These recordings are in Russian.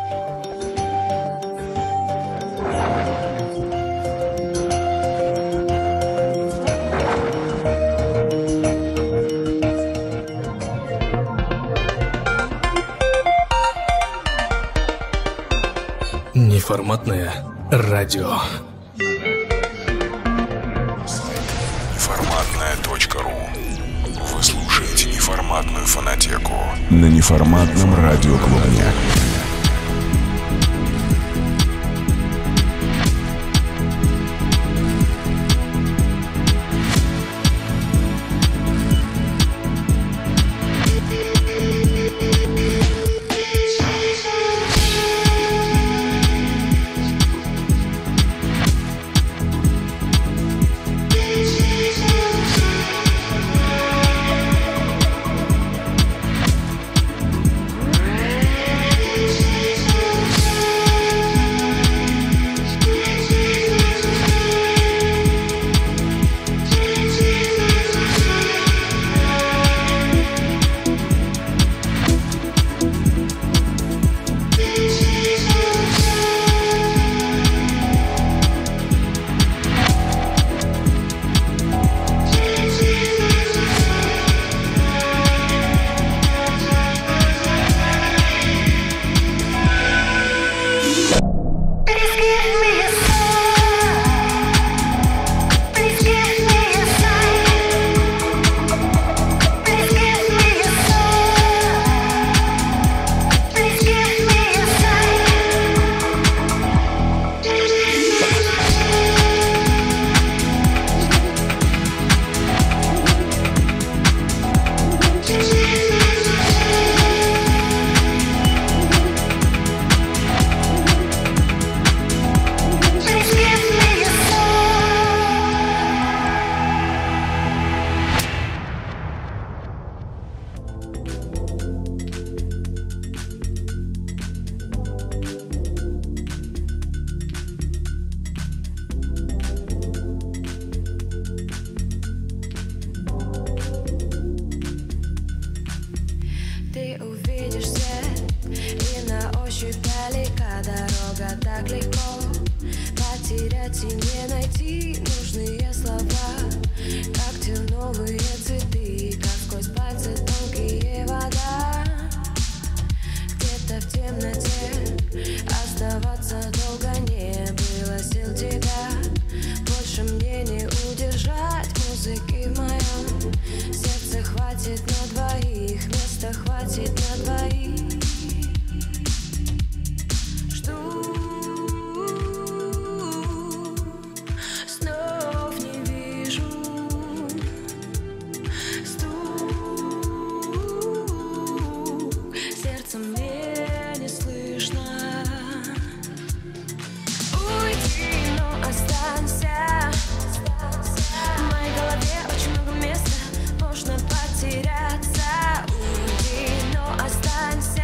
Неформатное радио. Неформатная.ру. Вы слушаете неформатную фонотеку на неформатном радио Клубняк. Потеряться, уйди, но останься.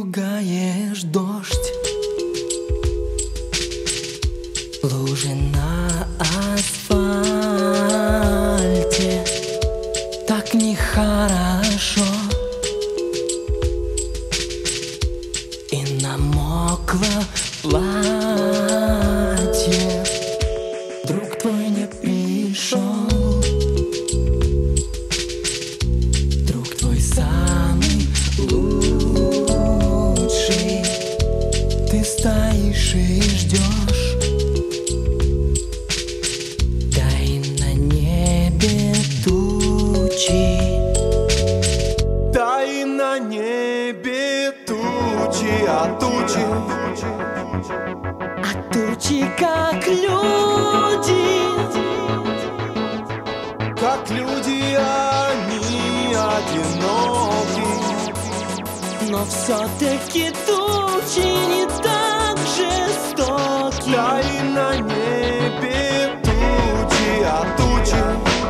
ругаешь дождь, лужи на асфальте, так нехорошо. И намокло платье, друг твой не пришел, друг твой самый лучший. Ты стоишь и ждешь, да и на небе тучи, да и на небе тучи, а тучи как люди, они одиноки. но все-таки тучи не так жестоки. Да и на небе тучи, а тучи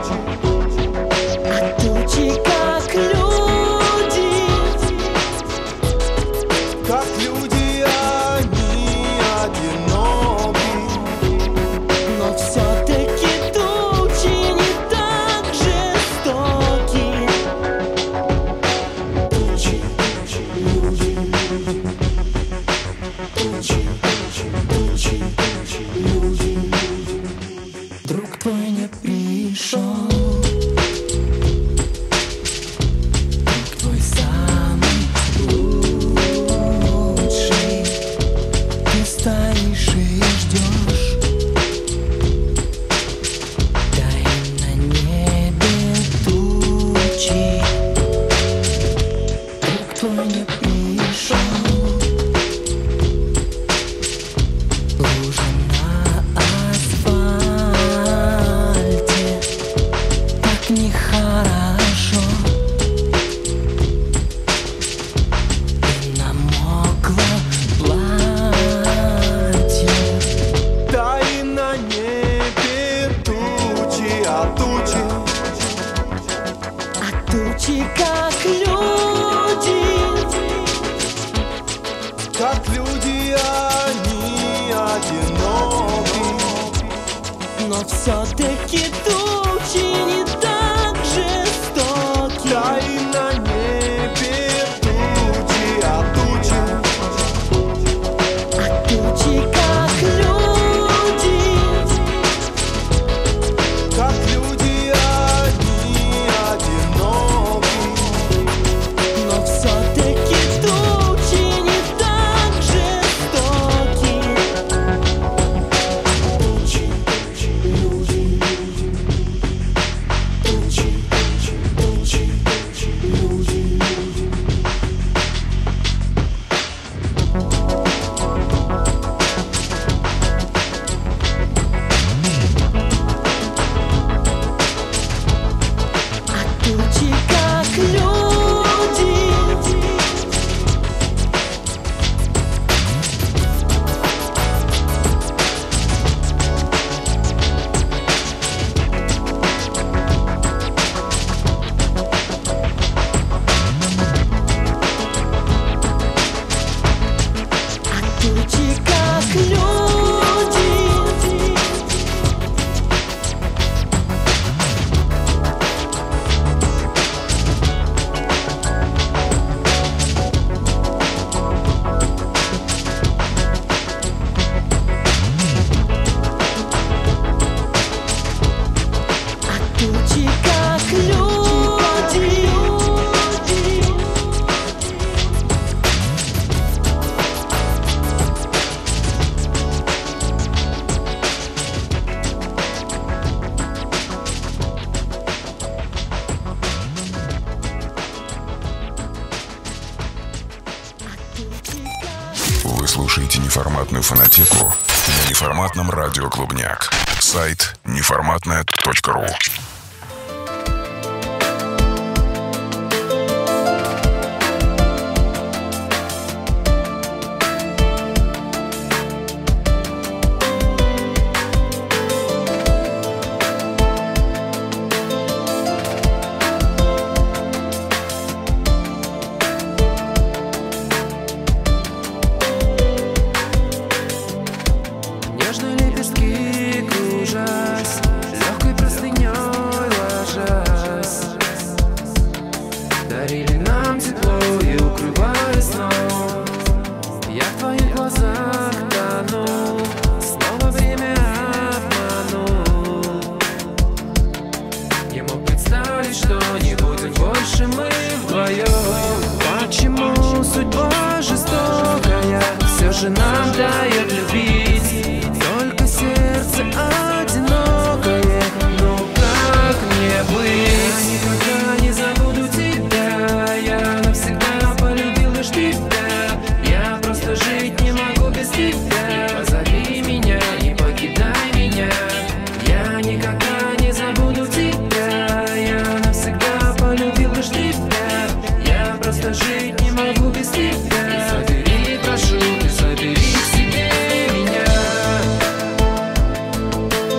как люди, они одиноки. но все-таки тучи не так жестоки. Тучи, люди, тучи, люди. Друг твой не пришел, друг твой самый лучший. Ты стоишь и ждешь, да и на небе тучи. Друг твой не пришел, лужи на асфальте, так нехорошо. И намокло платье, Да и на небе тучи, а тучи как люди, они одиноки. но все-таки тучи не так жестоки. Да и на небе тучи, а тучи как люди, они одиноки. но все-таки тучи не так жестоки. Тучи, люди, тучи, люди. Тучи как люди, тучи как люди. Тучи как люди, Вы слушаете неформатную фонотеку на неформатном радио «Клубняк». Сайт неформатная.ру. Я в твоих глазах тону, снова время обманул. Не мог представить, что не будет больше мы вдвоем. Почему судьба жестокая все же нам дает любить? Только сердце одинокое, ну как мне быть? Я никогда не забуду тебя, я навсегда полюбил лишь тебя. Я просто жить не могу без тебя. Позови меня, не покидай меня. Я никогда не забуду тебя, я навсегда полюбил лишь тебя. Я просто жить не могу без тебя. Забери, прошу, ты забери к себе меня.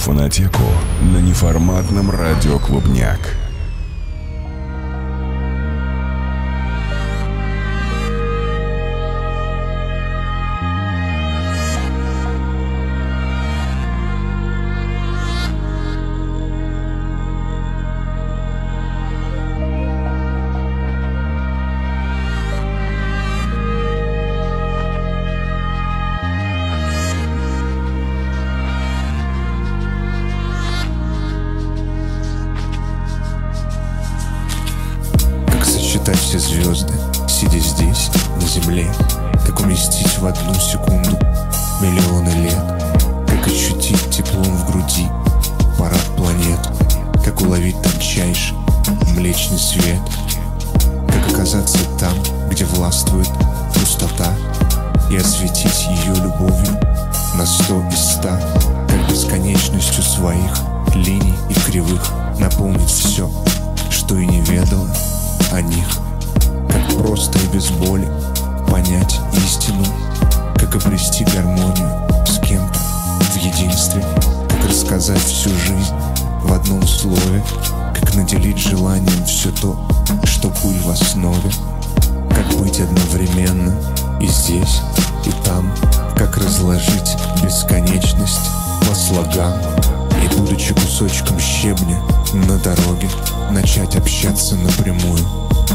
фонотеку на неформатном радио «Клубняк». Все звезды, сидя здесь, на земле, как уместить в одну секунду миллионы лет, как ощутить теплом в груди парад планет, как уловить тончайший млечный свет, как оказаться там, где властвует пустота, и осветить ее любовью на 100 из 100, как бесконечностью своих линий и кривых наполнить все, что и не ведало о них. Как просто и без боли понять истину, как обрести гармонию с кем-то в единстве, как рассказать всю жизнь в одном слове, как наделить желанием все то, что пыль в основе, как быть одновременно и здесь, и там, как разложить бесконечность по слогам и, будучи кусочком щебня на дороге, начать общаться напрямую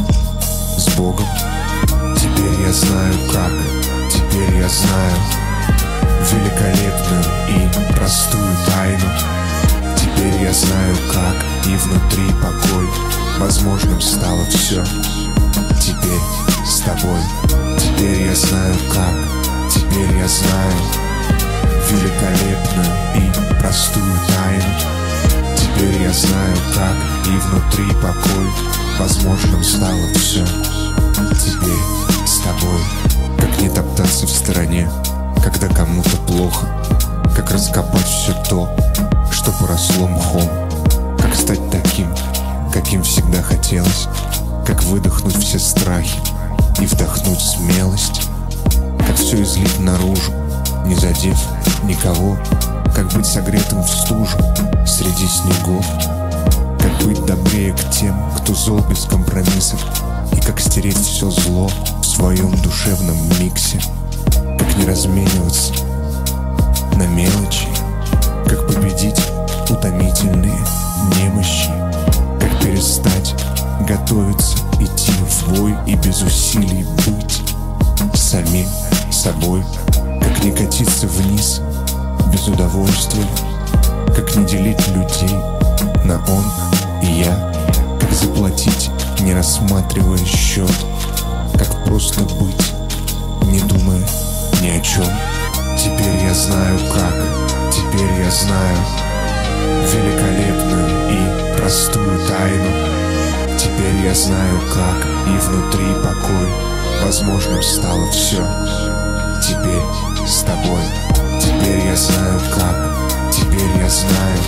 с Богом. Теперь я знаю как, теперь я знаю великолепную и простую тайну. Теперь я знаю как, и внутри покой возможным стало все. Теперь с тобой. Теперь я знаю как, теперь я знаю великолепную и простую тайну. Теперь я знаю как, и внутри покой возможным стало все. Теперь с тобой. Как не топтаться в стороне, когда кому-то плохо, как раскопать все то, что поросло мхом, как стать таким, каким всегда хотелось, как выдохнуть все страхи и вдохнуть смелость, как все излить наружу, не задев никого, как быть согретым в стужу среди снегов, как быть добрее к тем, кто зол без компромиссов, и как стереть все зло в своем душевном миксе, как не размениваться на мелочи, как победить утомительные немощи, как перестать готовиться, идти в бой и без усилий быть самим собой, как не катиться вниз без удовольствия, как не делить людей на он и я, как заплатить, не рассматривая счет, как просто быть, не думая ни о чем. Теперь я знаю как, теперь я знаю великолепную и простую тайну. Теперь я знаю как, и внутри покой возможным стало все. Теперь с тобой. Теперь я знаю как, теперь я знаю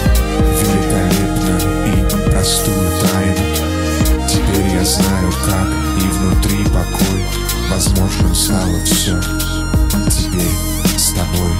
великолепную и простую тайну. Теперь я знаю как, и внутри покой возможным стало все. Теперь с тобой.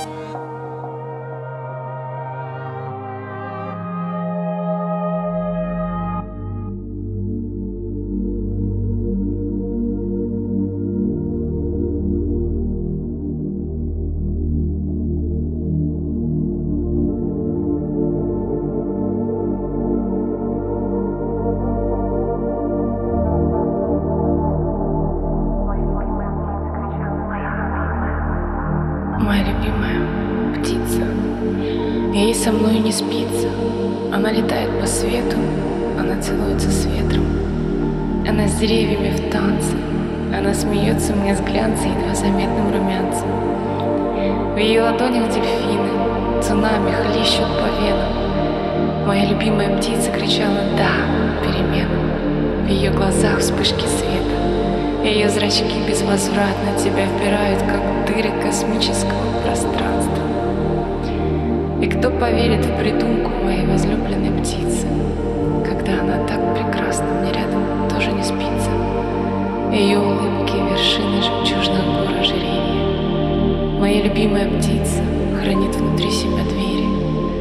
Моя любимая птица, ей со мной не спится. Она летает по свету, она целуется с ветром. Она с деревьями в танце, она смеется мне с глянцем, едва заметным румянцем. В ее ладонях дельфины цунами хлещут по венам. Моя любимая птица кричала «да» переменам. В ее глазах вспышки света, ее зрачки безвозвратно тебя впирают, как дыры космического пространства. И кто поверит в придумку моей возлюбленной птицы, когда она так прекрасна, мне рядом тоже не спится. Ее улыбки — вершины жемчужных гор ожерелья. Моя любимая птица хранит внутри себя двери,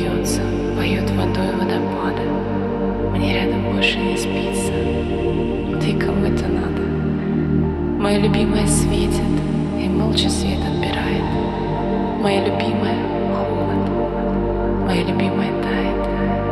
льется, поет водой водопада. Мне рядом больше не спится. Да и кому это надо? Моя любимая светит и молча свет отбирает. Моя любимая холод, моя любимая тает.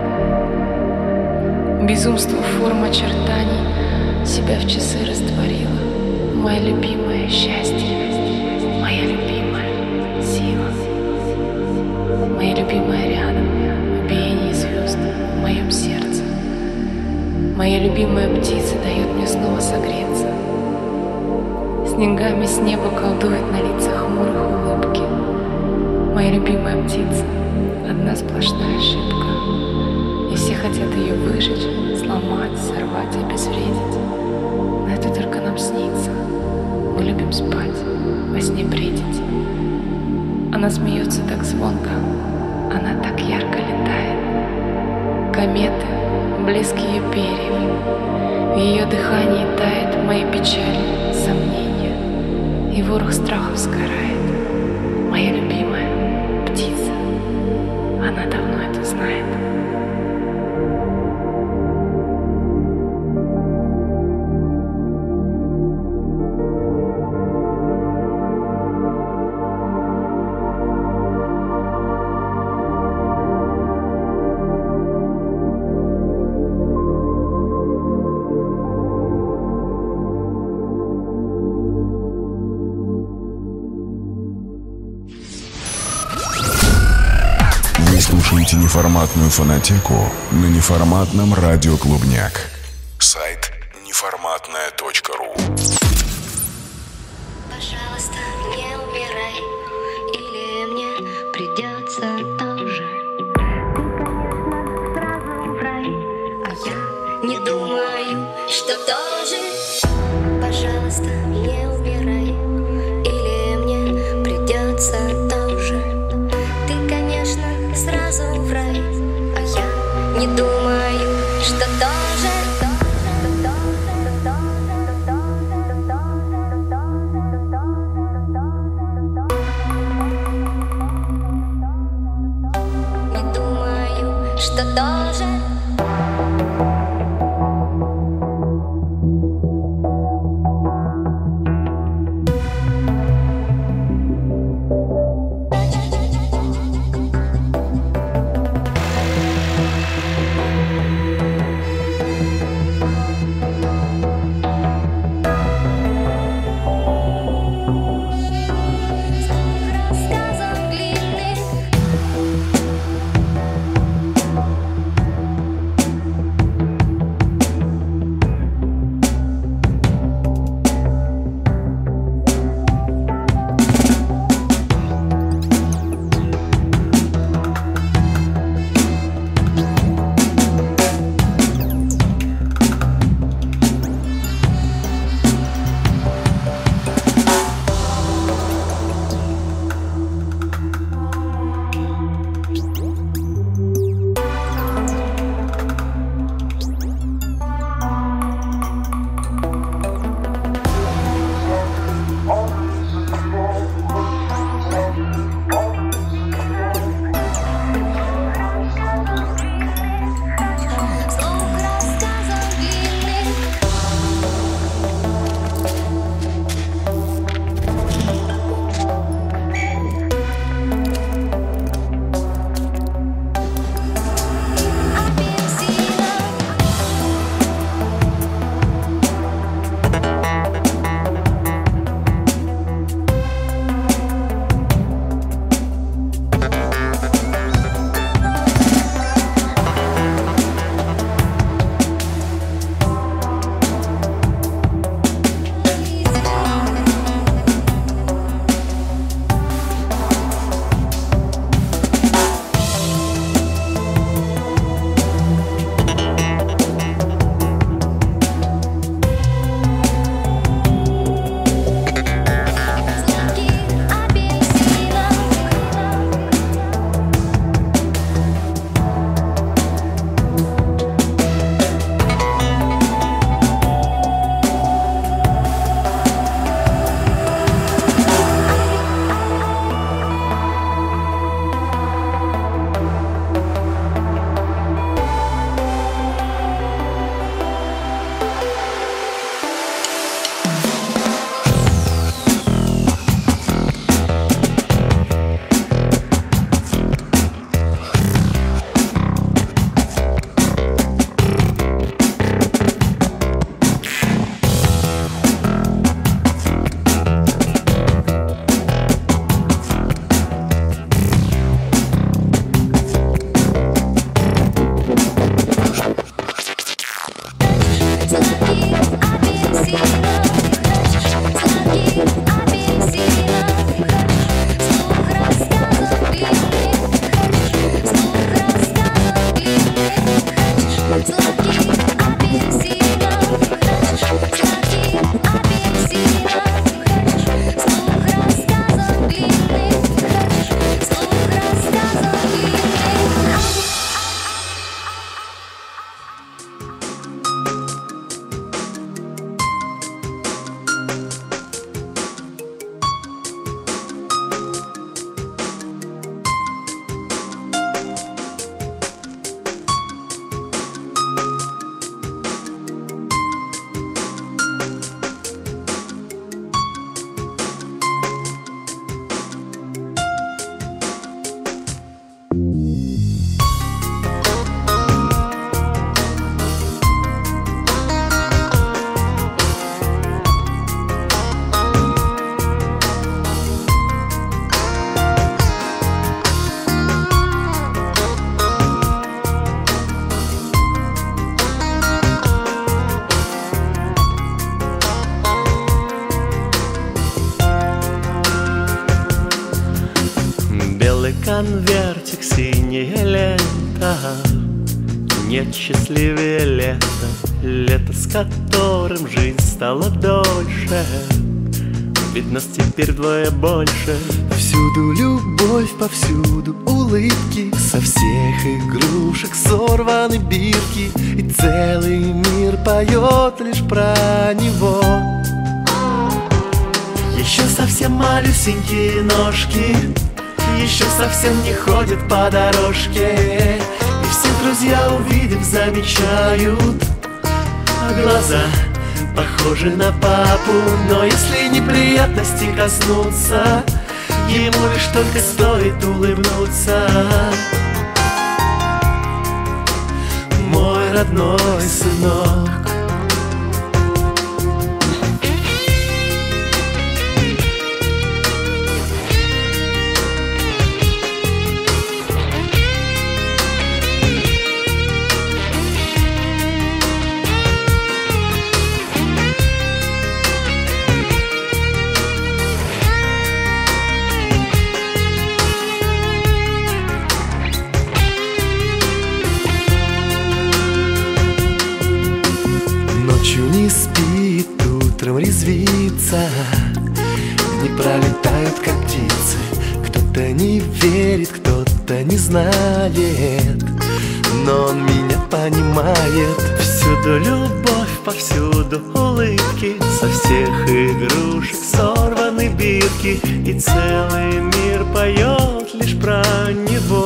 Безумство форм очертаний себя в часы растворила. Моя любимая счастье, моя любимая сила. Моя любимая рядом, в биении звезд в моем сердце. Моя любимая птица дает мне снова согреться. Снегами с неба колдует на лицах хмурых улыбки. Моя любимая птица — одна сплошная ошибка. И все хотят ее выжечь, сломать, сорвать, обезвредить. Но это только нам снится. Мы любим спать, во сне бредить. Она смеется так звонко, она так ярко летает. Кометы, блеск ее перьев, в ее дыхании тает мои печали, сомнения, и ворох страхов сгорает. Моя любимая птица, она давно это знает. Слушайте неформатную фонотеку на неформатном радио Клубняк. Сайт неформатная.ру. Пожалуйста, не умирай, или мне придется тоже. Ты, конечно, сразу в рай, а я не думаю, что тоже. Пожалуйста, не умирай, или мне придется тоже. Ты, конечно, сразу в рай, а я не думаю, что тоже. Не думаю, что тоже. Рассказов длинных лето, нет счастливее лета, лето, с которым жизнь стала дольше. Ведь нас теперь вдвое больше. Всюду любовь, повсюду улыбки, со всех игрушек сорваны бирки, и целый мир поет лишь про него. Еще совсем малюсенькие ножки, еще совсем не ходят по дорожке, и все друзья, увидев, замечают, а глаза похожи на папу. Но если неприятности коснуться, ему лишь только стоит улыбнуться. Мой родной сынок. Резвится, не пролетают, как птицы. Кто-то не верит, кто-то не знает, но он меня понимает. Всюду любовь, повсюду улыбки, со всех игрушек сорваны бирки, и целый мир поет лишь про него.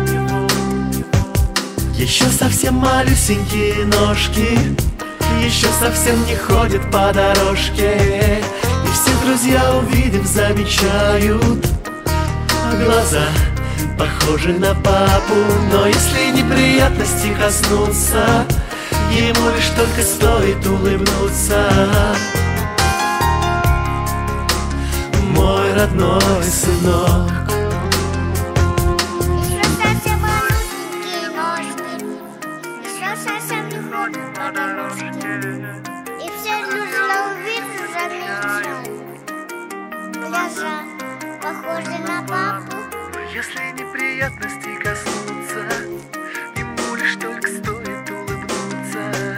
Еще совсем малюсенькие ножки, еще совсем не ходят по дорожке, и все друзья, увидев, замечают, а глаза похожи на папу. Но если неприятности коснуться, ему лишь только стоит улыбнуться. Мой родной сынок. Похожи на папу. Если неприятности коснутся, ему лишь только стоит улыбнуться.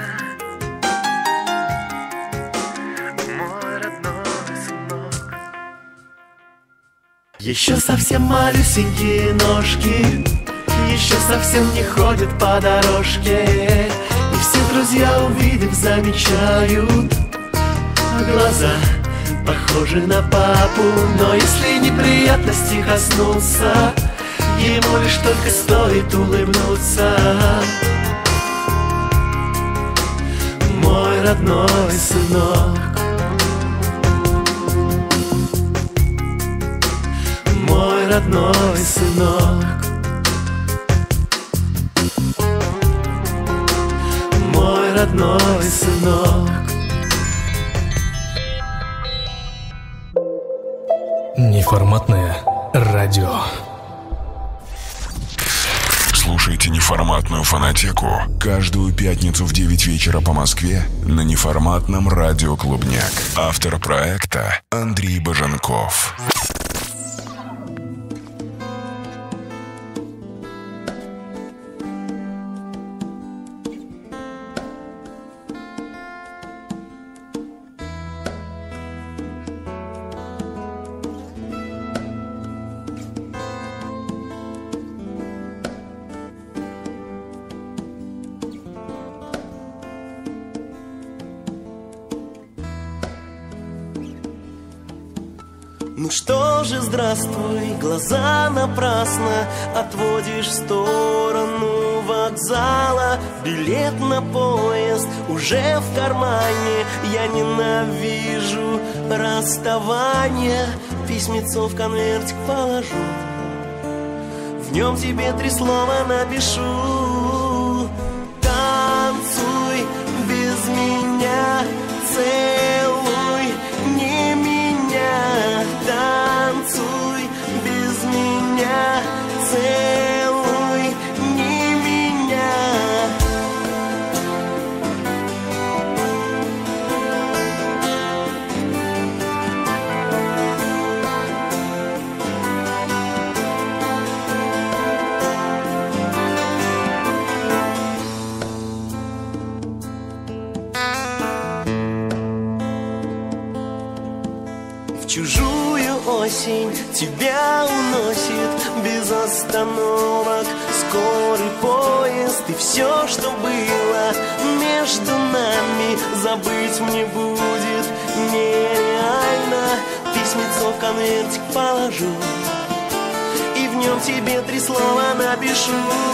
Мой родной сынок. Еще совсем малюсенькие ножки, еще совсем не ходят по дорожке, и все друзья, увидев, замечают, а глаза похожи на папу. Но если неприятности коснутся, ему лишь только стоит улыбнуться. Мой родной сынок. Мой родной сынок. Мой родной сынок. Неформатное радио. Слушайте неформатную фонотеку каждую пятницу в 9 вечера по Москве на неформатном радио «Клубняк». Автор проекта Андрей Баженков. Ну что же, здравствуй, глаза напрасно отводишь в сторону вокзала. Билет на поезд уже в кармане, я ненавижу расставание. Письмецо в конвертик положу, в нем тебе 3 слова напишу. Танцуй без меня, целуй не меня. Танцуй без меня, целуй не меня. чужую осень тебя уносит без остановок скорый поезд. И все, что было между нами, забыть мне будет нереально. Письмецо в конвертик положу и в нем тебе 3 слова напишу.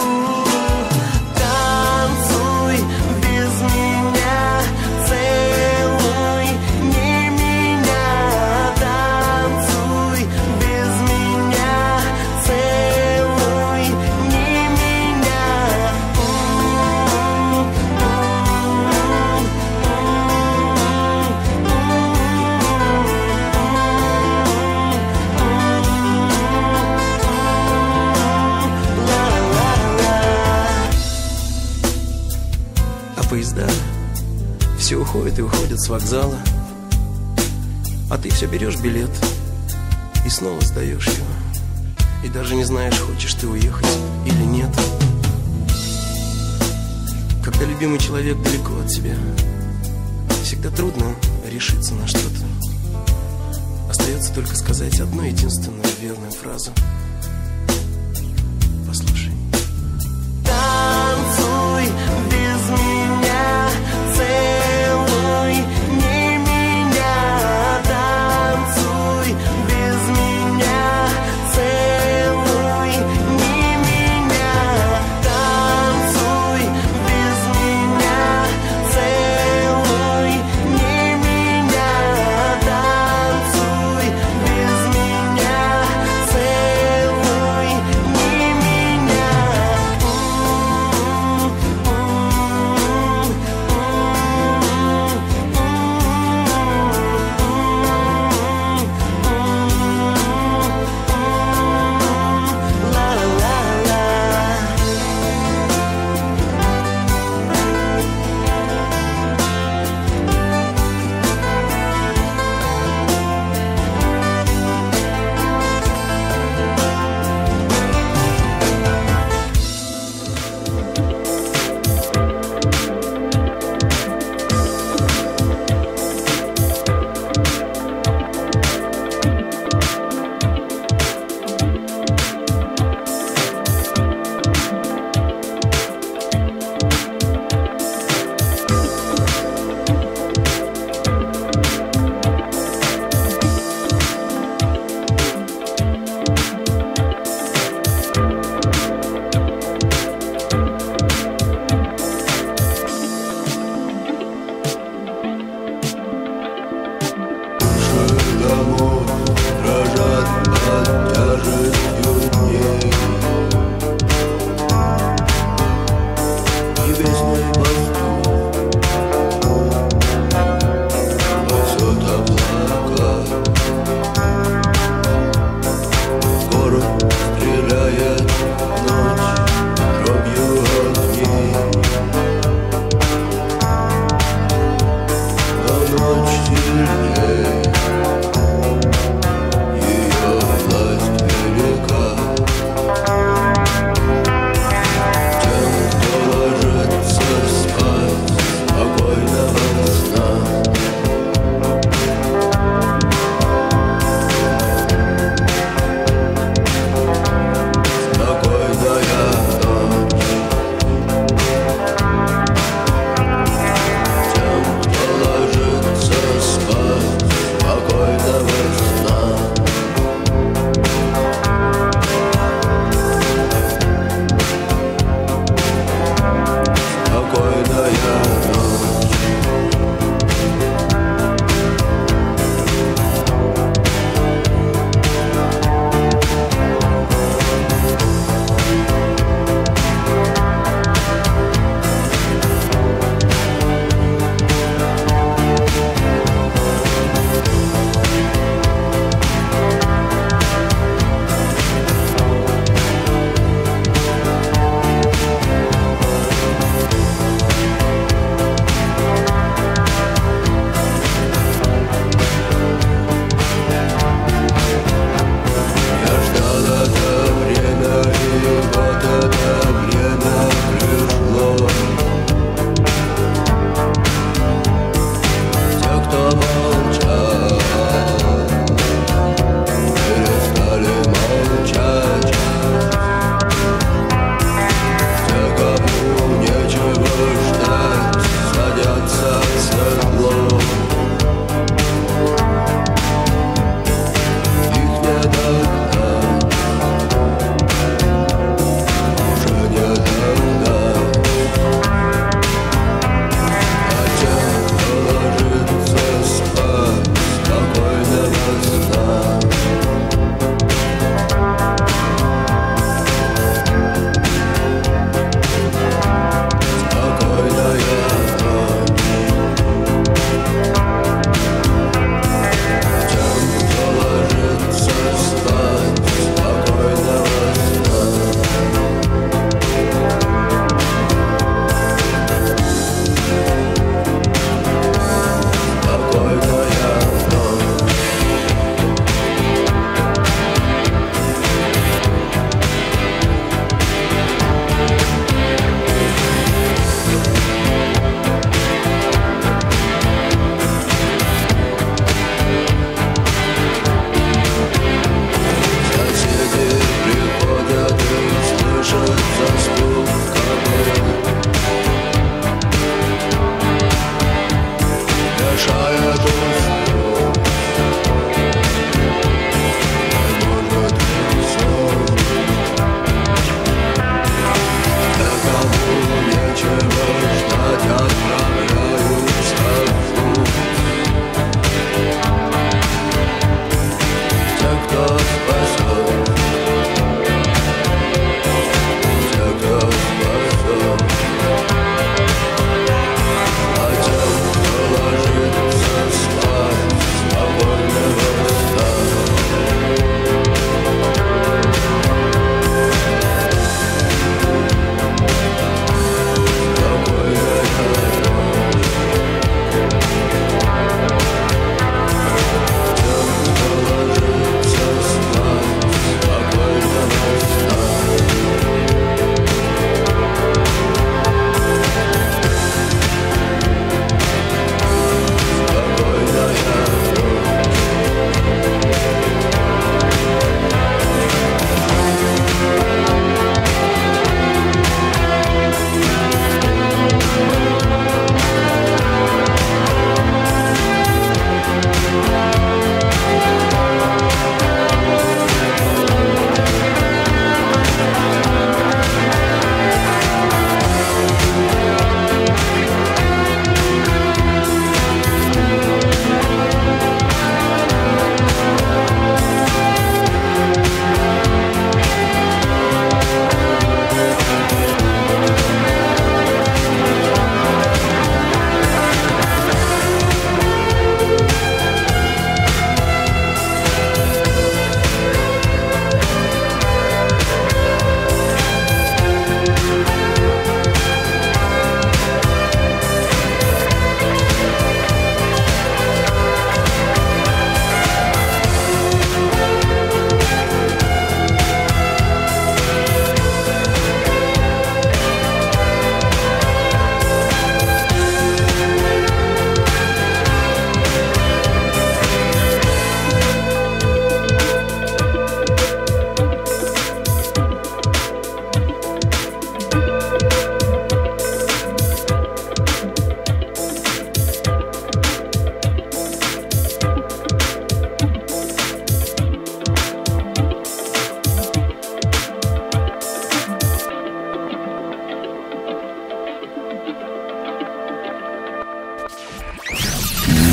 Танцуй без меня, целуй не меня. Танцуй без меня, целуй не меня. А поезда все уходят и уходят с вокзала, а ты все берешь билет и снова сдаешь его. И даже не знаешь, хочешь ты уехать или нет. Когда любимый человек далеко от тебя, всегда трудно решиться на что-то. Остается только сказать одну единственную верную фразу. Послушай. Танцуй без меня, целуй не меня. Танцуй без меня, целуй не меня. Танцуй без меня, целуй не меня. Танцуй без меня, целуй.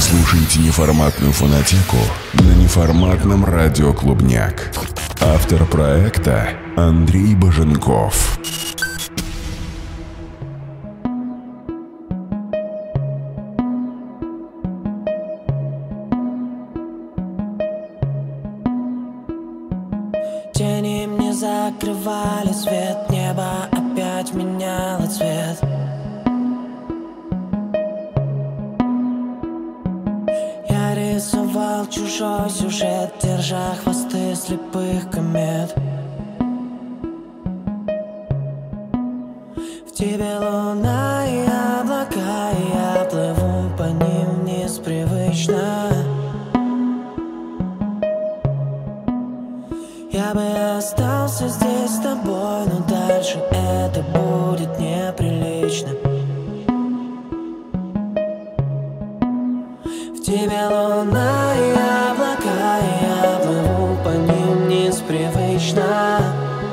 слушаете неформатную фонотеку на неформатном радио «Клубняк». Автор проекта Андрей Боженков. Тени мне закрывали свет, небо опять меняло цвет. Я рисовал чужой сюжет, держа хвосты слепых комет. В тебе луна и облака, и я плыву по ним вниз привычно. Я бы остался здесь с тобой, но дальше это будет неприлично. В тебе луна и облака, и я плыву по ним вниз привычно.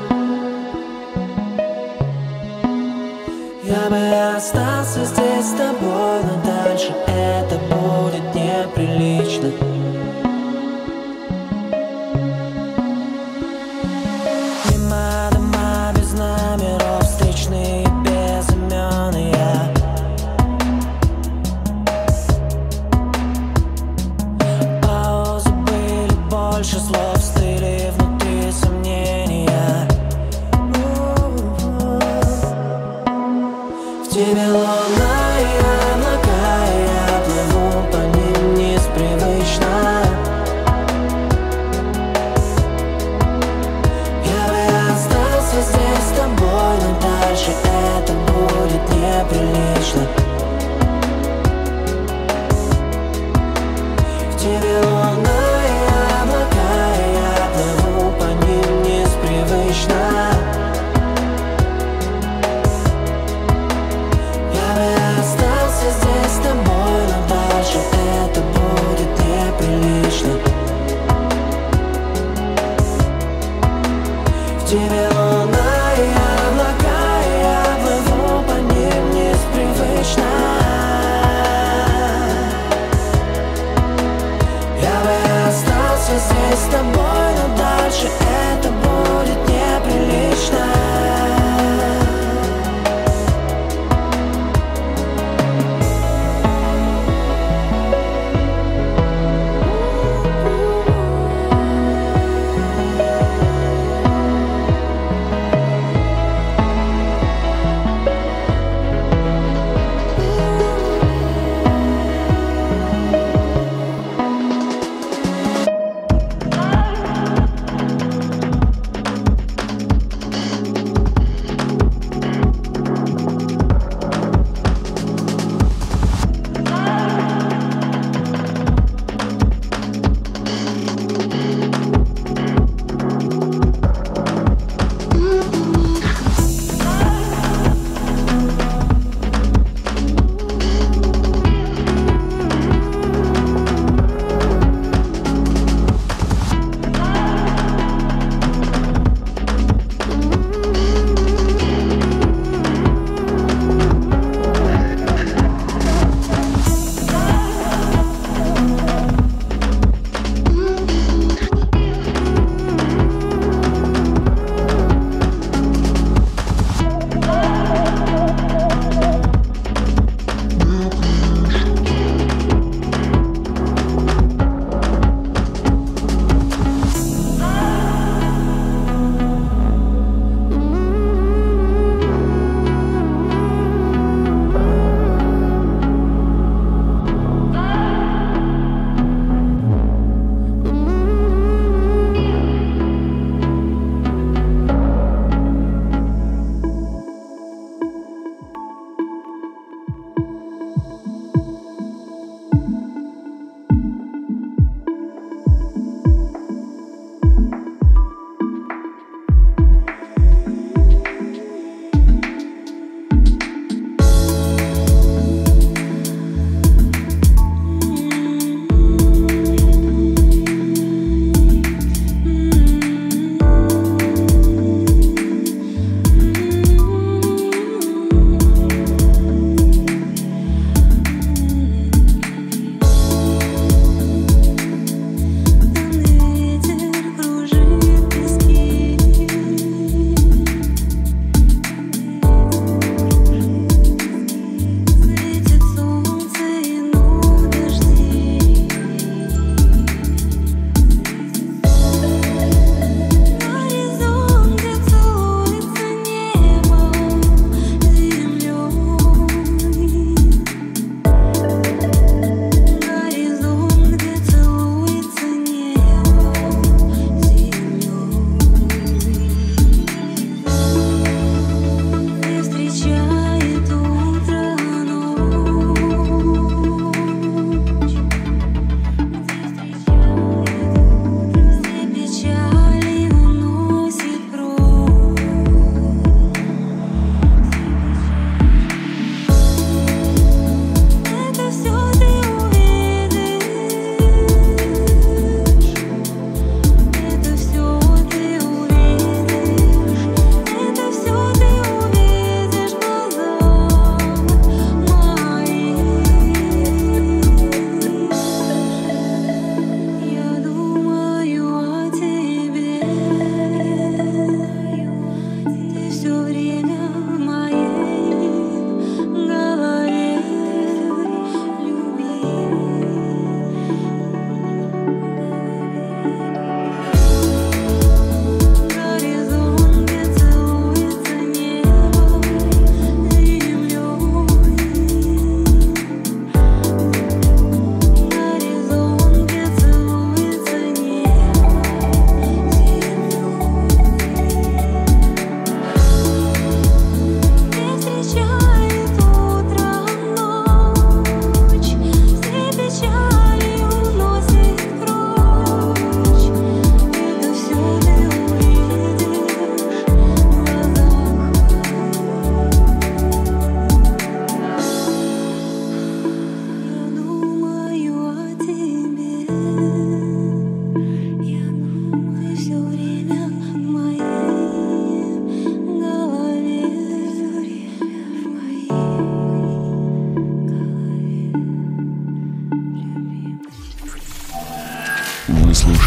Я бы остался здесь с тобой, но дальше это будет неприлично. Мимо дома без номеров, встречные без имен, и я паузы были больше слов, стыли внутри сомнения. В тебе луна и облака, и я плыву по ним вниз привычно. Я бы остался здесь с тобой, но дальше это будет неприлично. В тебе луна и облака, и я плыву по ним вниз привычно. Я бы остался здесь с тобой, но дальше это будет неприлично. В тебе луна и облака, и я плыву по ним вниз привычно.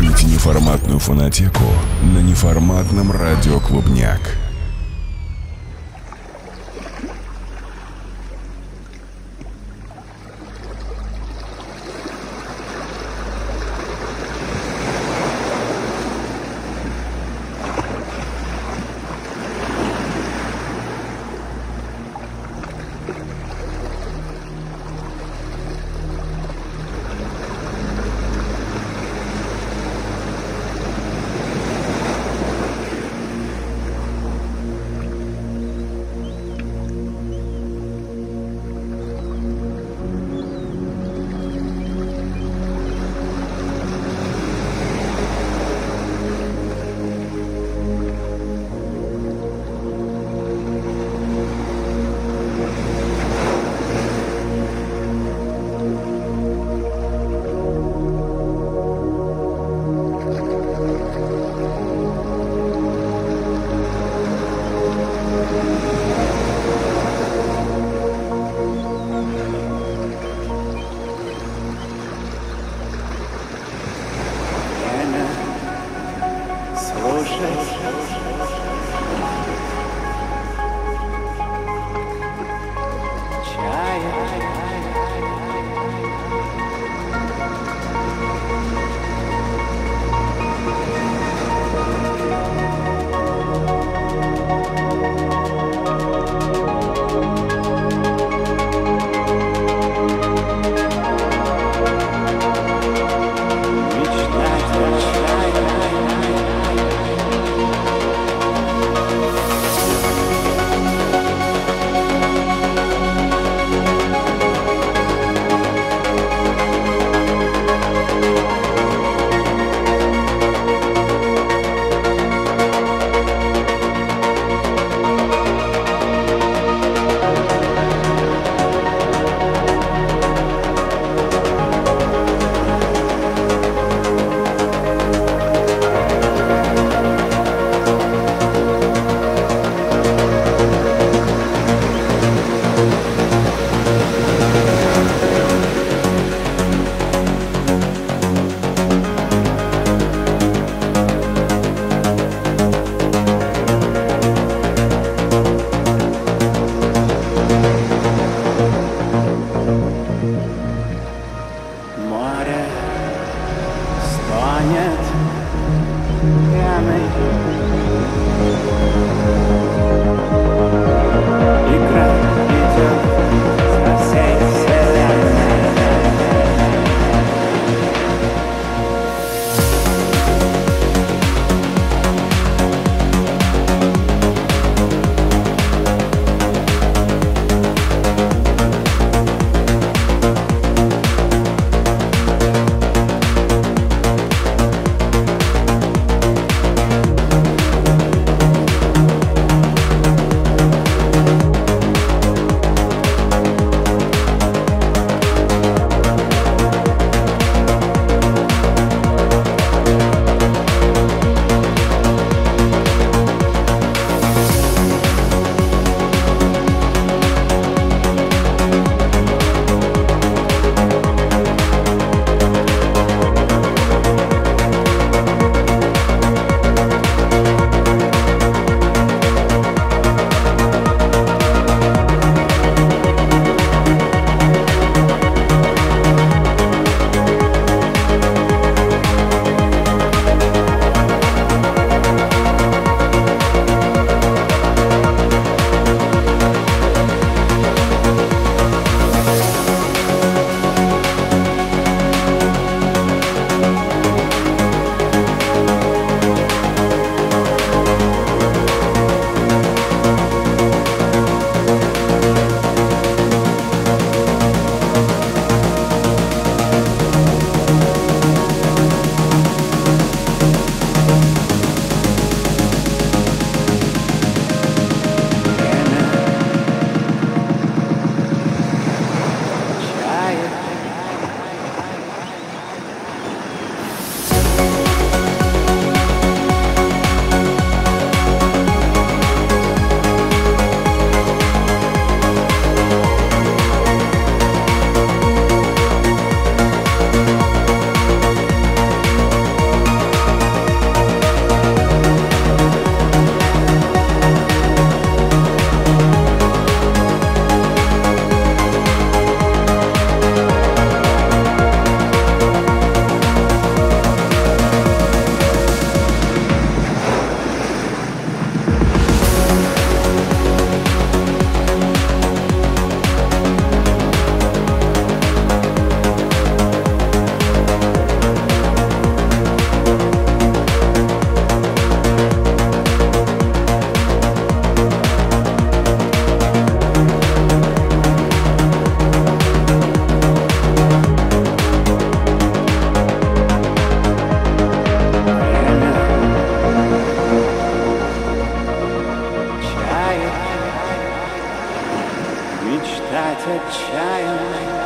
Слушайте неформатную фонотеку на неформатном радио «Клубняк». мечтать отчаянно.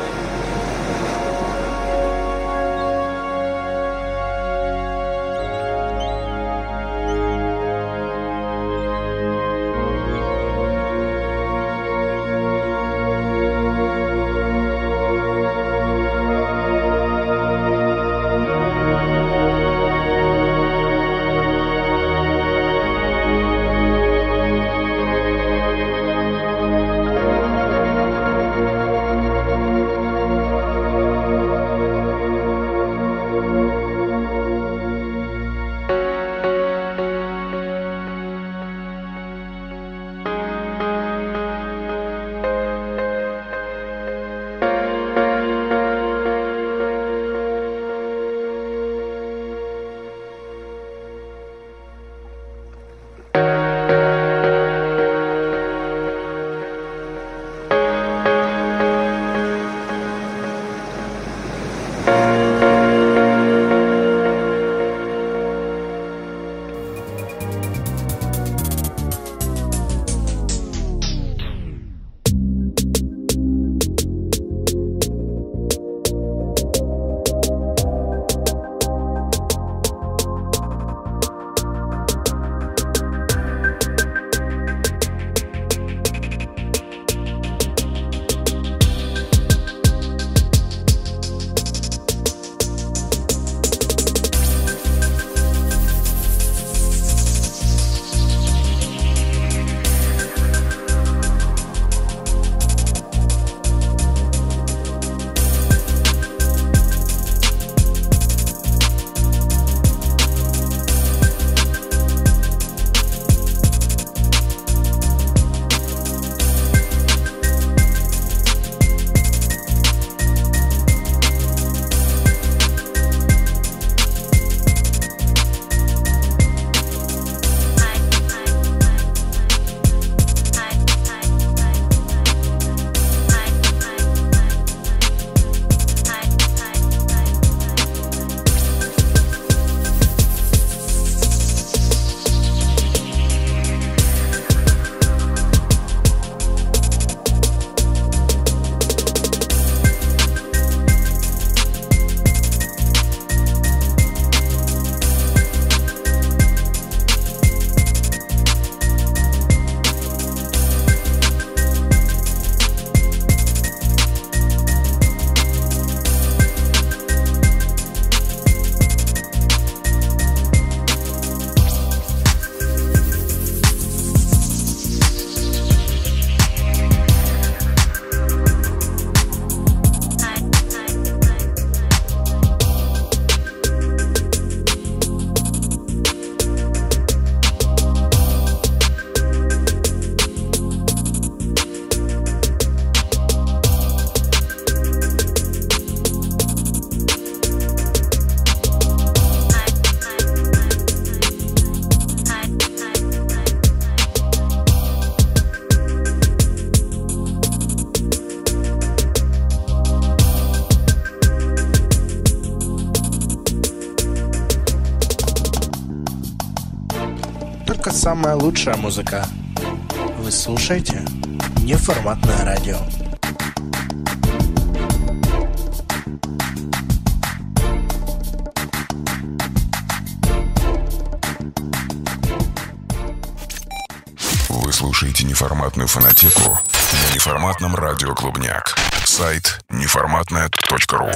Только самая лучшая музыка. Вы слушаете Неформатное радио. Вы слушаете неформатную фонотеку на неформатном радио «Клубняк». Сайт неформатная.ру.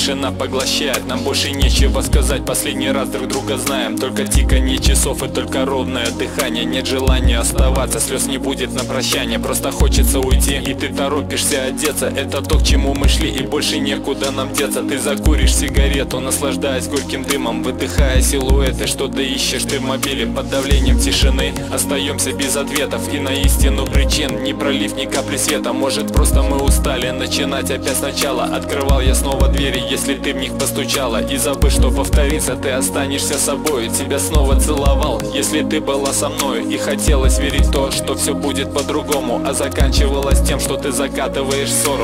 тишина поглощает. Нам больше нечего сказать, последний раз друг друга знаем. Только тиканье часов и только ровное дыхание. Нет желания оставаться, слез не будет на прощание. Просто хочется уйти, и ты торопишься одеться. Это то, к чему мы шли, и больше некуда нам деться. Ты закуришь сигарету, наслаждаясь горьким дымом, выдыхая силуэты, что-то ищешь ты в мобиле. Под давлением тишины остаемся без ответов и на истину причин не пролив ни капли света. Может, просто мы устали начинать опять сначала. Открывал я снова двери, если ты в них постучала. И забыв, что повторится, ты останешься собой. Тебя снова целовал, если ты была со мною. И хотелось верить в то, что все будет по-другому, а заканчивалось тем, что ты закатываешь ссору.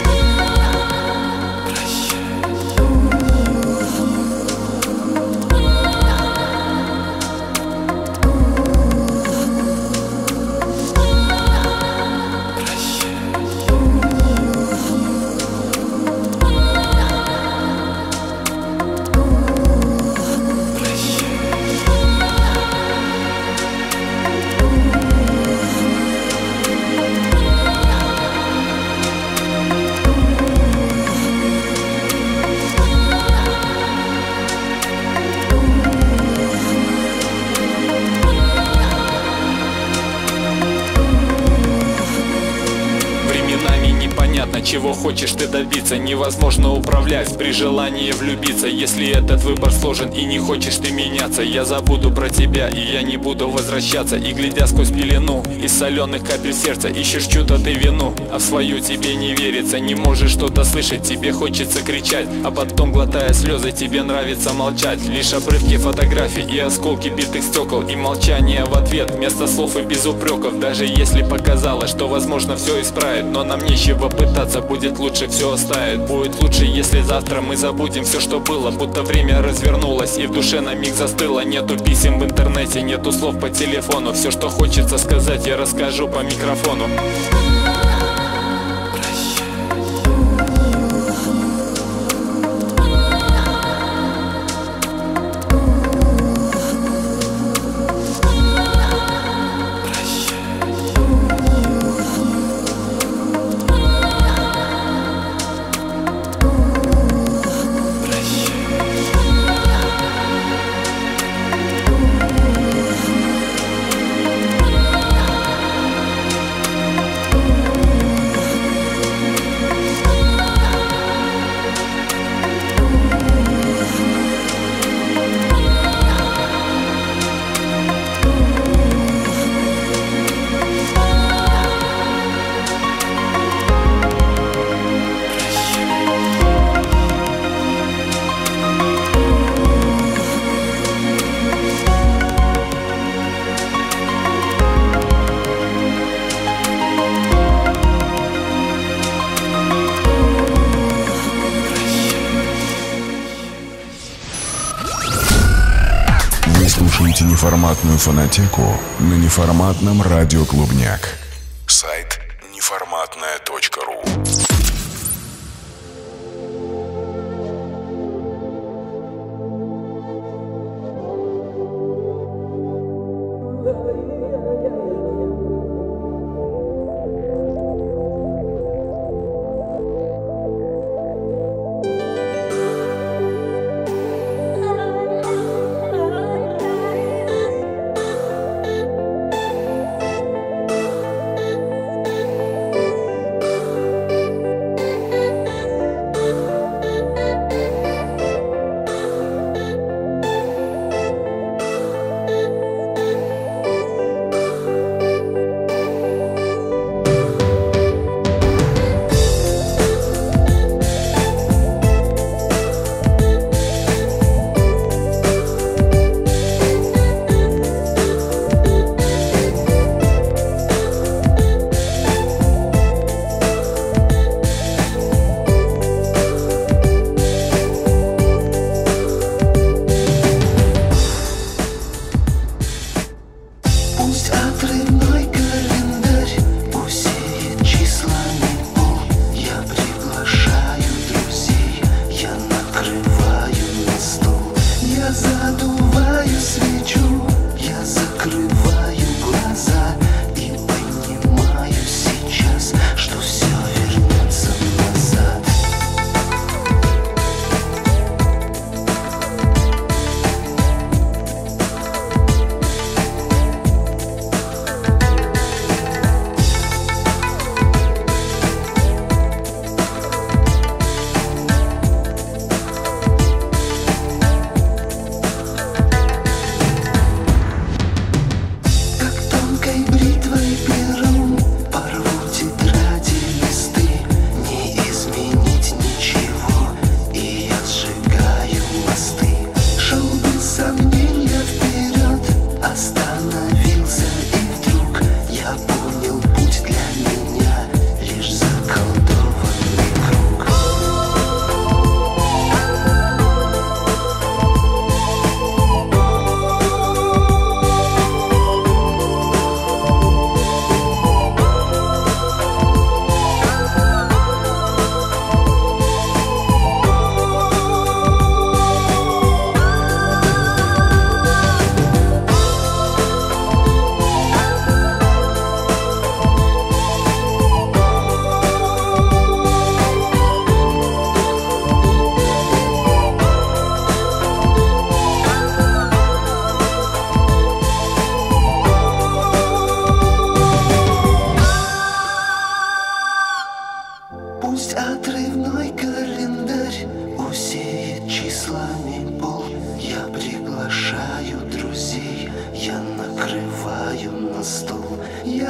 Чего хочешь ты добиться, невозможно управлять при желании влюбиться. Если этот выбор сложен и не хочешь ты меняться, я забуду про тебя и я не буду возвращаться. И глядя сквозь пелену из соленых капель сердца, ищешь чью-то ты вину, а в свою тебе не верится. Не можешь что-то слышать, тебе хочется кричать, а потом, глотая слезы, тебе нравится молчать. Лишь обрывки фотографий и осколки битых стекол, и молчание в ответ вместо слов и без упреков. Даже если показалось, что возможно все исправить, но нам нечего пытаться, будет лучше все оставить. Будет лучше, если завтра мы забудем все, что было, будто время развернулось и в душе на миг застыло. Нету писем в интернете, нету слов по телефону. Все, что хочется сказать, я расскажу по микрофону. Слушайте неформатную фонотеку на неформатном радио Клубняк. Сайт неформатная.ру.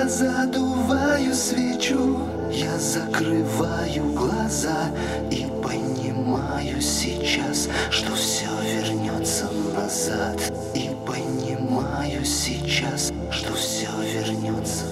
Я задуваю свечу, я закрываю глаза и понимаю сейчас, что все вернется назад. И понимаю сейчас, что все вернется.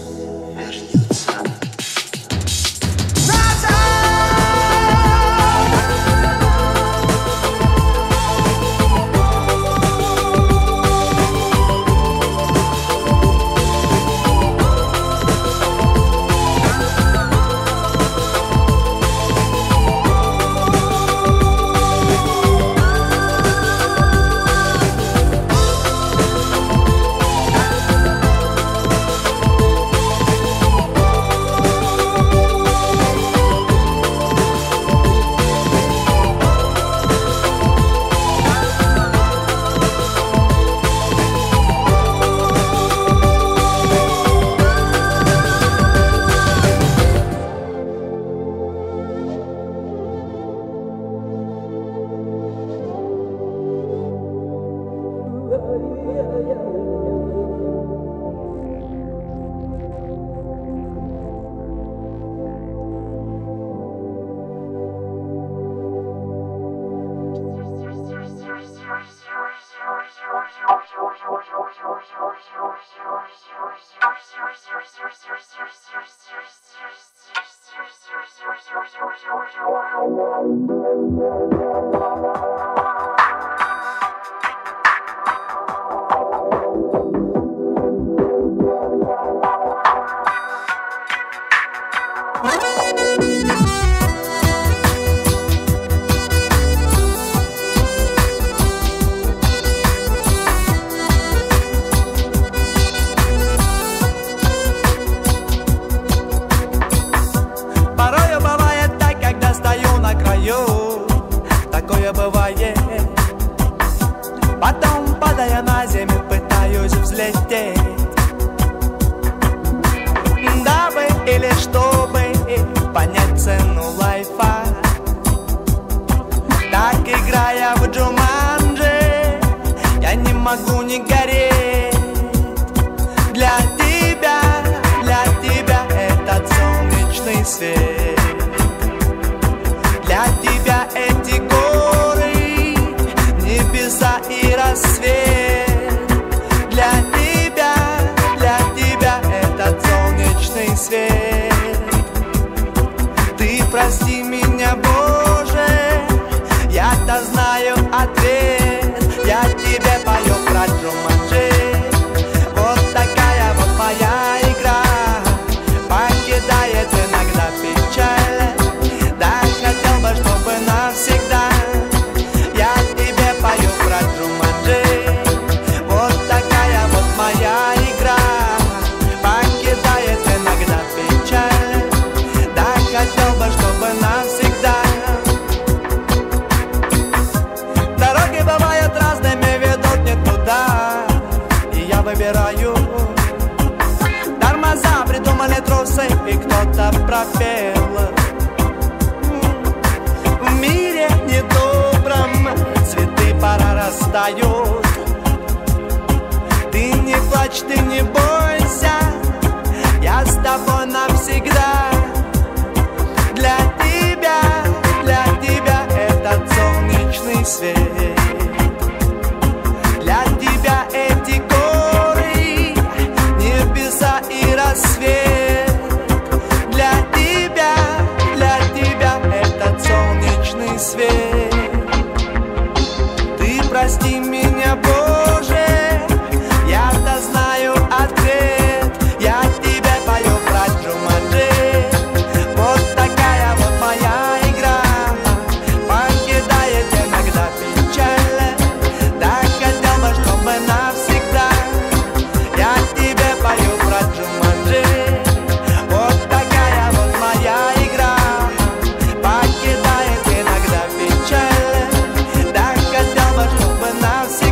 Покидает иногда печаль, так хотел бы, чтобы навсегда.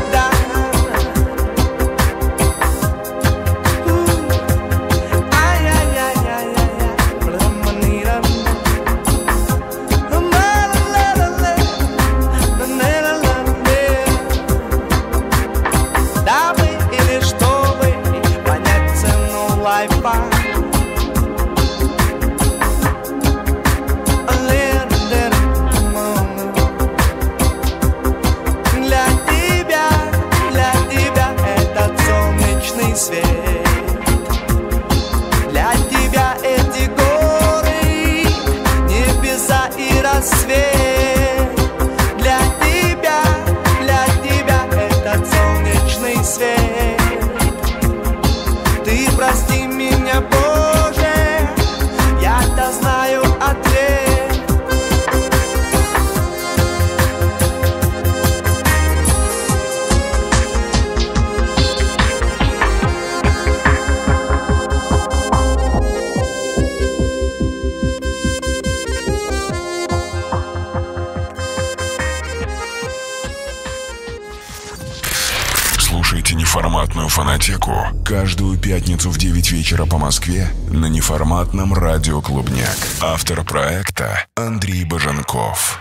неформатную фонотеку каждую пятницу в 9 вечера по Москве на неформатном радио «Клубняк». Автор проекта Андрей Баженков.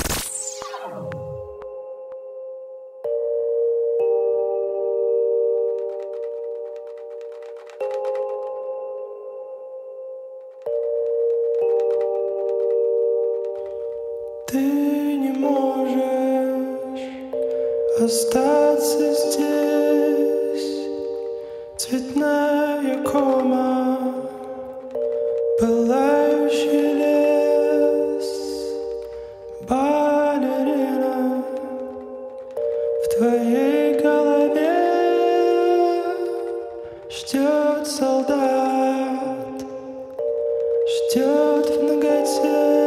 Ты не можешь остаться здесь, цветная кома, пылающий лес, балерина в твоей голове ждет солдат, ждет в наготе.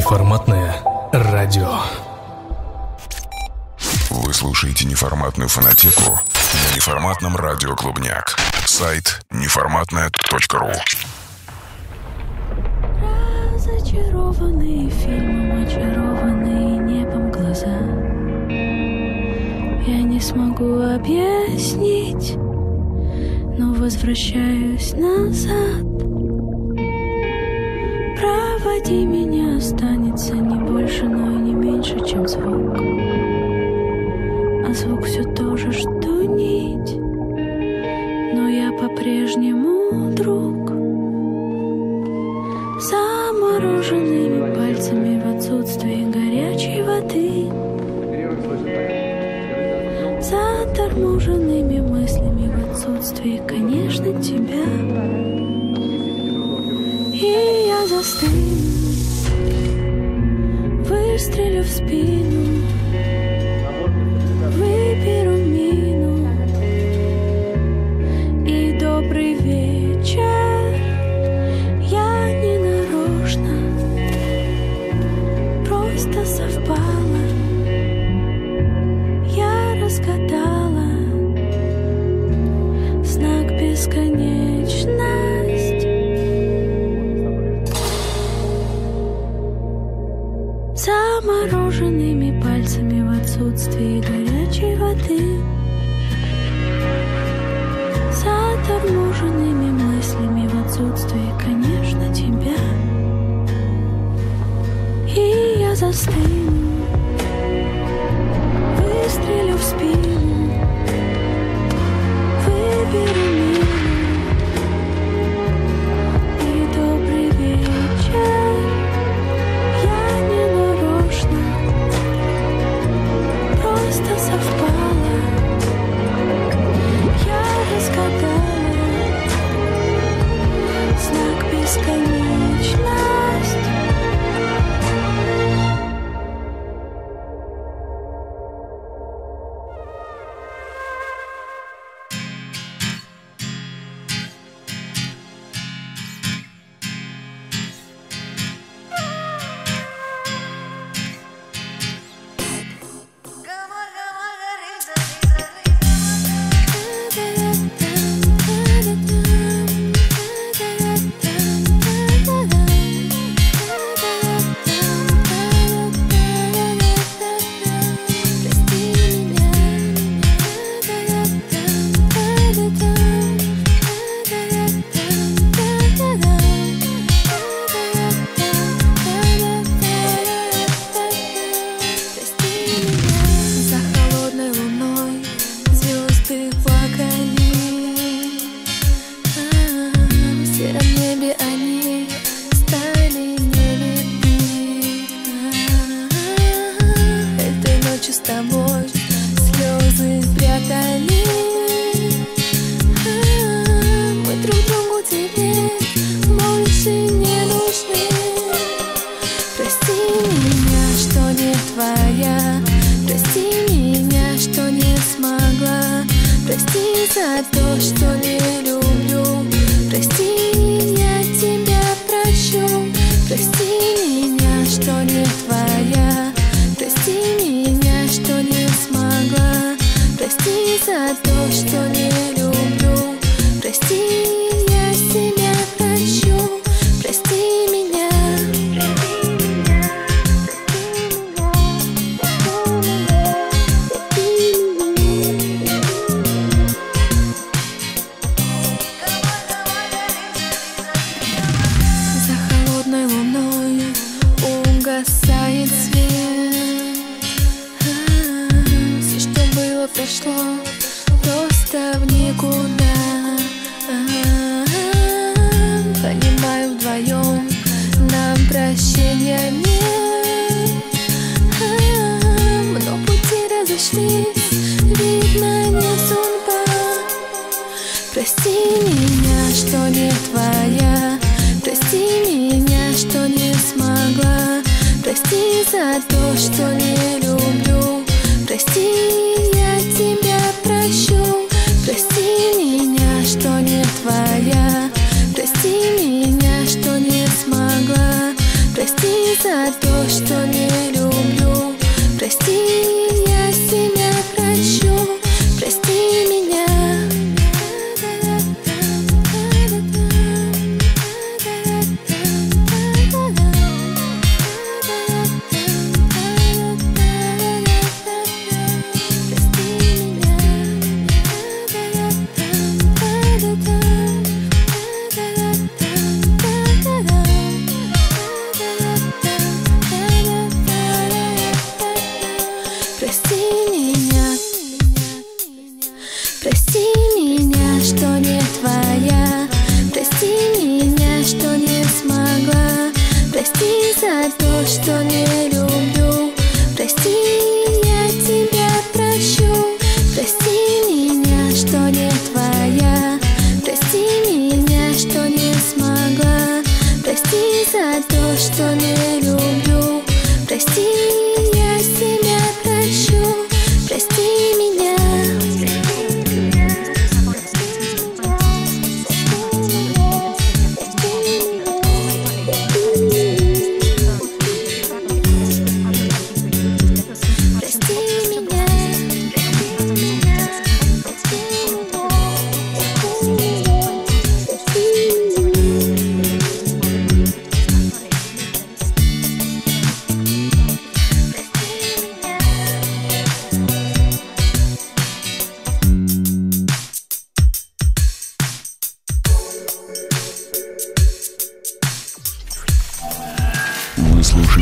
Неформатное радио. Вы слушаете неформатную фонотеку на неформатном радио «Клубняк». Сайт неформатная.ру. Разочарованные фильмом, очарованные небом глаза. Я не смогу объяснить, но возвращаюсь назад. Проводи меня, останется не больше, но и не меньше, чем звук. А звук все тоже, что нить, но я по-прежнему друг. Замороженными пальцами в отсутствии горячей воды, заторможенными мыслями в отсутствии, конечно, тебя. И я застыну, выстрелю в спину, выберу мину. И добрый вечер, я не нарочно, просто совпало. Я разгадала знак бесконечность. Замороженными пальцами в отсутствии горячей воды, заторможенными мыслями в отсутствии, конечно, тебя. И я застыну, выстрелю в спину, выберу мину. И добрый вечер, я не нарочно, просто совпало. Я разгадала знак бесконечность. Прости меня, что не смогла, прости за то,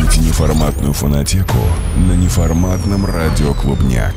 Слушайте неформатную фонотеку на неформатном радио «Клубняк».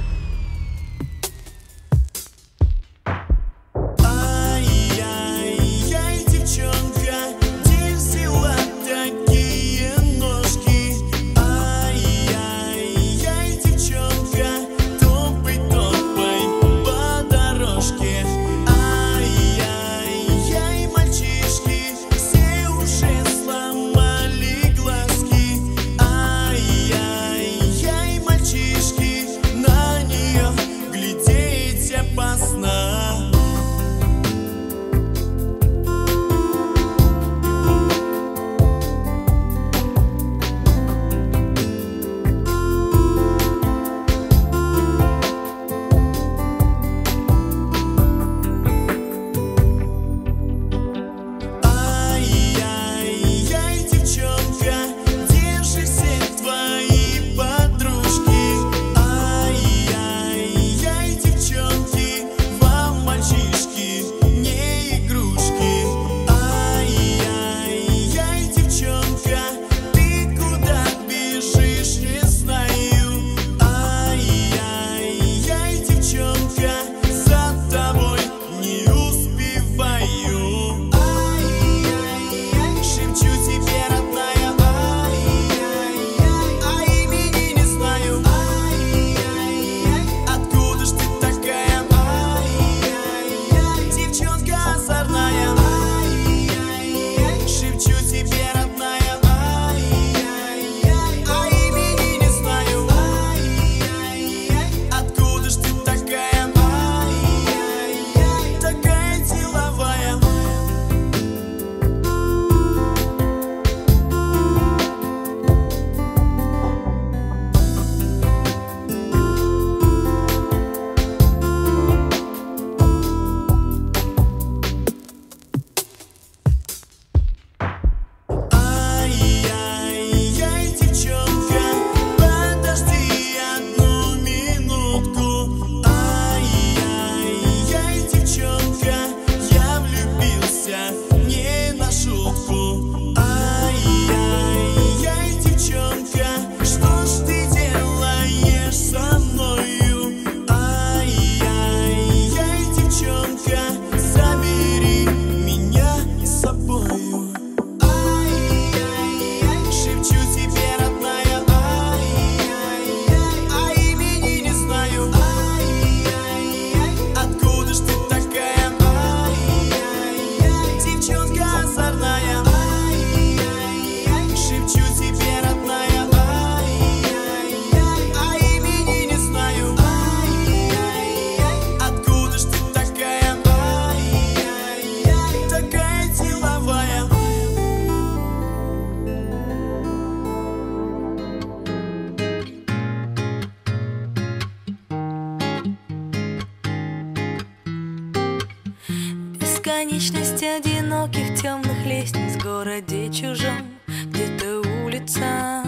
Бесконечность одиноких темных лестниц в городе чужом, где-то улица.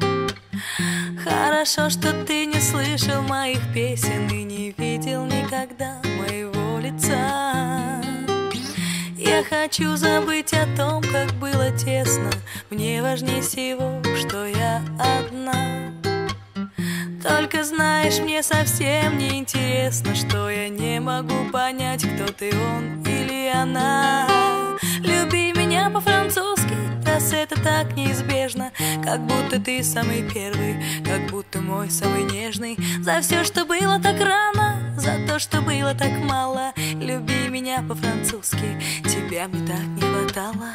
Хорошо, что ты не слышал моих песен и не видел никогда моего лица. Я хочу забыть о том, как было тесно. Мне важнее всего, что я одна. Только знаешь, мне совсем не интересно, что я не могу понять, кто ты, он или она. Люби меня по-французски, раз это так неизбежно. Как будто ты самый первый, как будто мой самый нежный. За все, что было так рано, за то, что было так мало. Люби меня по-французски, тебя мне так не хватало.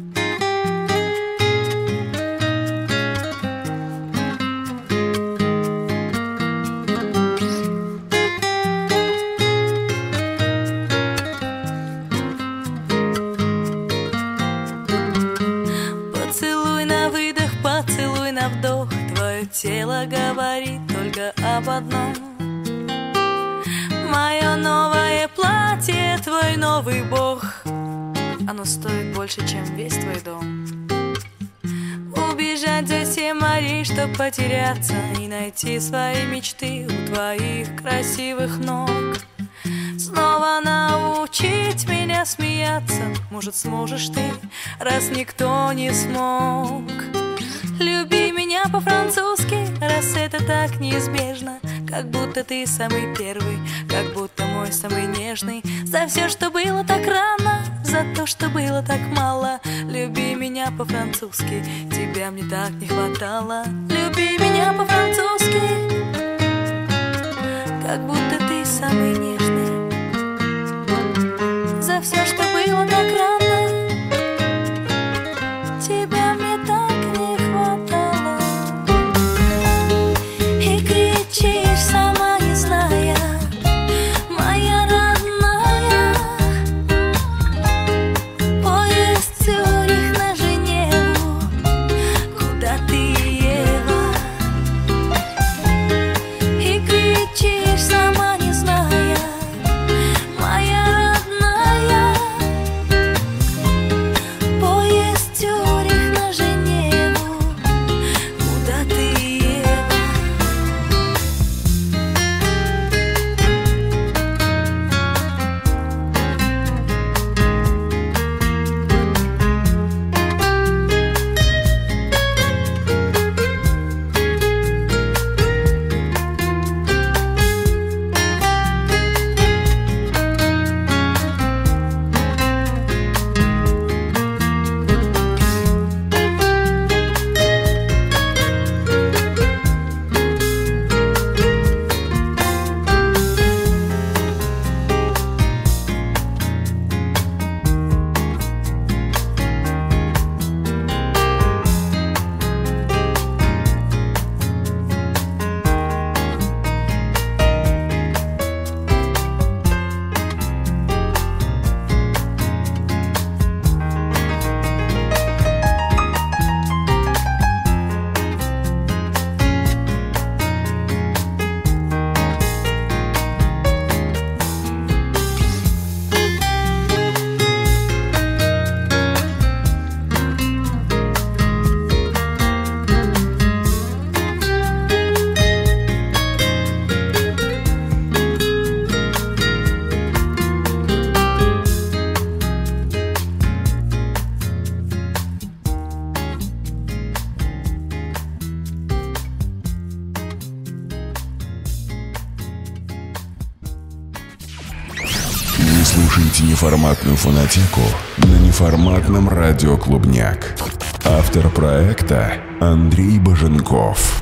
Вдох, твое тело говорит только об одном. Мое новое платье, твой новый бог. Оно стоит больше, чем весь твой дом. Убежать за 7 морей, чтоб потеряться и найти свои мечты у твоих красивых ног. Снова научить меня смеяться, может, сможешь ты, раз никто не смог. Люби меня по-французски, раз это так неизбежно. Как будто ты самый первый, как будто мой самый нежный. За все, что было так рано, за то, что было так мало. Люби меня по-французски, тебя мне так не хватало. Люби меня по-французски, как будто ты самый нежный. За все, что было так рано, тебя мне так не хватало. И кричишь, сама не зная, моя родная. Поезд Цюрих на Женеву, куда ты, Ева? И кричишь, сама не зная, моя родная. Поезд Цюрих на Женеву, куда ты, Ева? Вы слушаете неформатную фонотеку на неформатном радио «Клубняк». Автор проекта Андрей Боженков.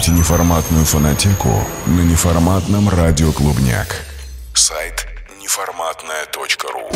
Слушайте неформатную фонотеку на неформатном радио Клубняк. Сайт неформатная.ру.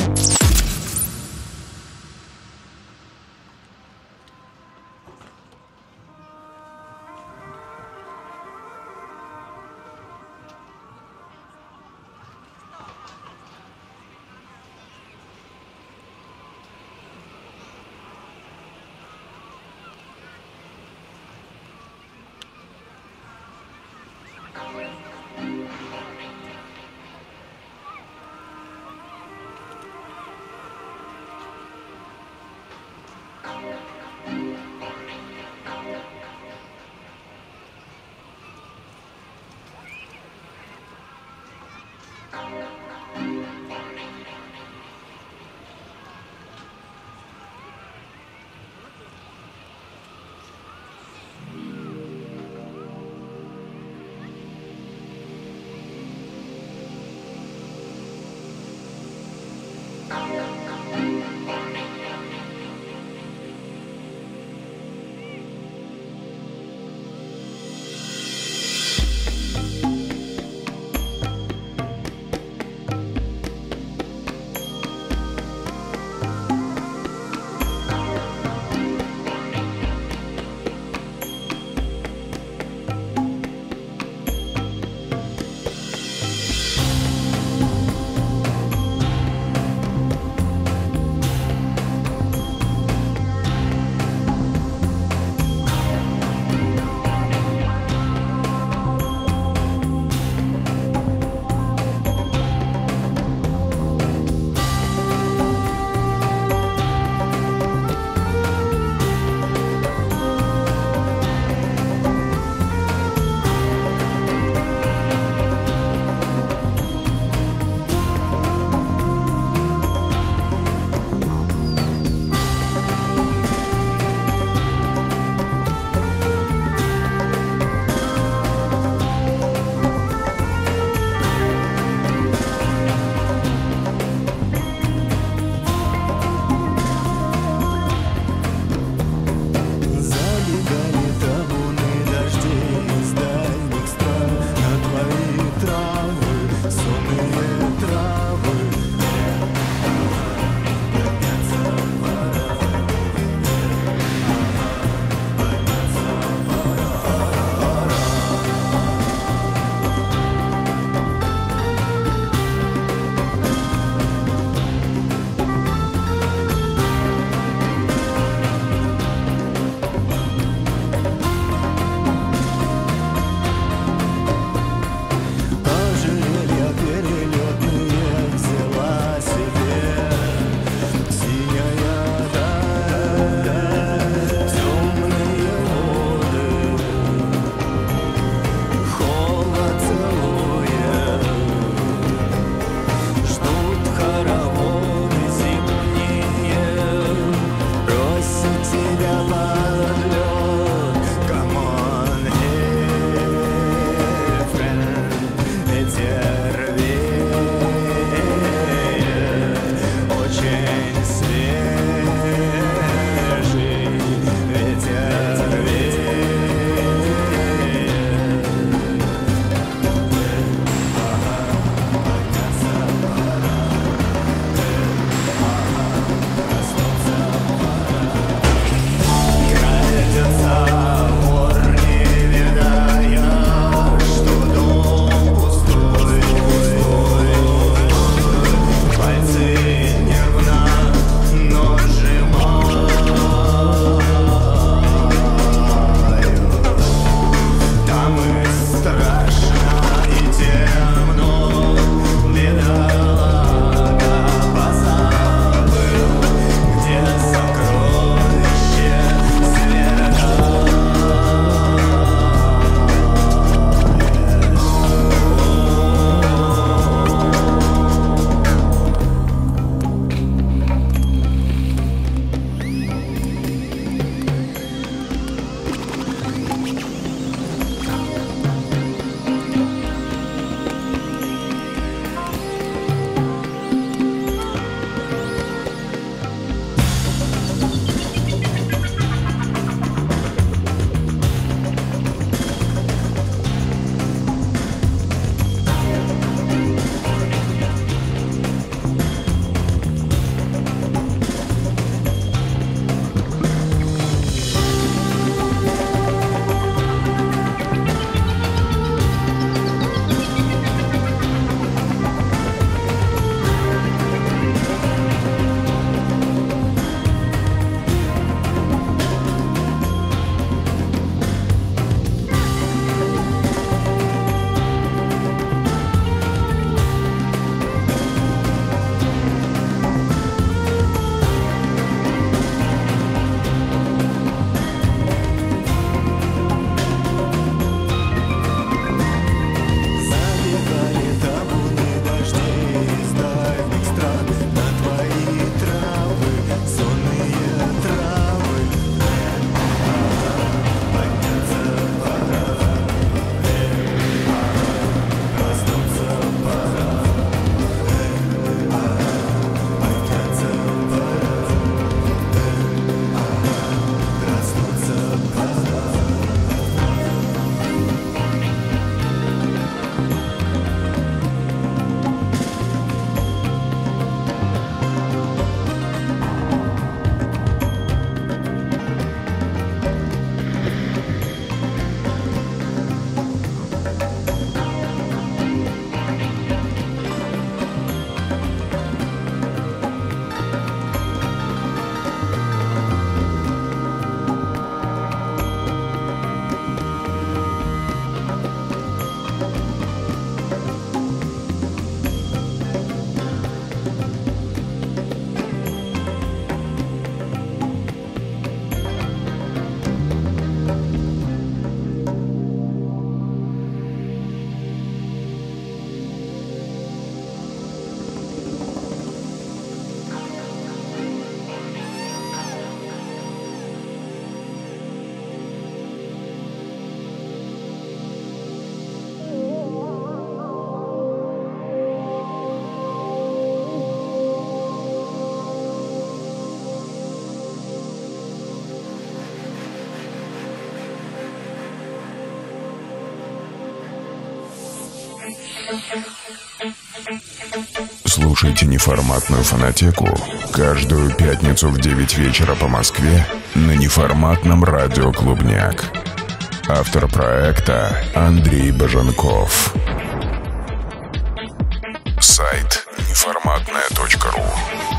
Слушайте неформатную фонотеку каждую пятницу в 9 вечера по Москве на неформатном радио «Клубняк». Автор проекта Андрей Баженков. Сайт неформатная.ру.